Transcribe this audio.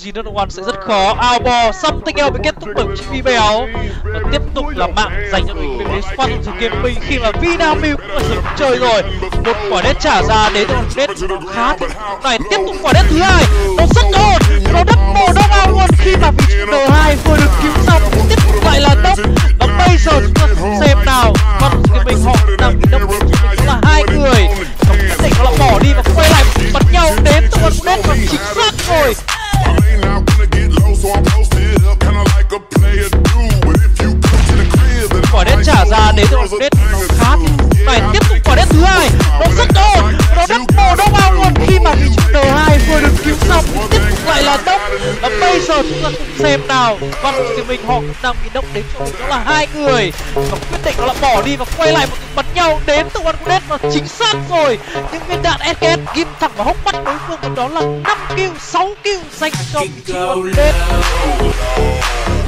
General One sẽ rất khó. Outball something else bị kết thúc bởi GP béo. Và tiếp tục là mạng dành cho đội hình Squad of Gaming khi mà Vinamilk cũng ở sân chơi rồi. Một quả đét trả ra đến từ đét khá này, tiếp tục quả đét thứ hai. Nó rất ổn, nó đắp mồ đông ao luôn khi mà vị trí N2 vừa được cứu xong. Tiếp tục lại là đốc. Và bây giờ chúng ta cùng xem nào. Con Gaming họ đang bị đốc chính là hai người. Và quyết định là bỏ đi và quay lại bắn nhau đến từ con đét và chính xác rồi. Quả đét trả ra đến từ con đét khá này, tiếp tục quả đét thứ hai. Nó rất ổn, nó đắp mồ đông ao luôn khi mà vị trí N2 vừa được cứu xong. Tiếp tục lại là đốc. Và bây giờ chúng ta cùng xem nào. Con Gaming họ đang bị đốc đến cho mình đó là hai người. Và quyết định là bỏ đi và quay lại một bắn nhau đến từ con đét và chính xác rồi. Những viên đạn SKS ghim thẳng vào hốc mắt đối phương, đó là 5 kill, 6 kill dành cho con đét.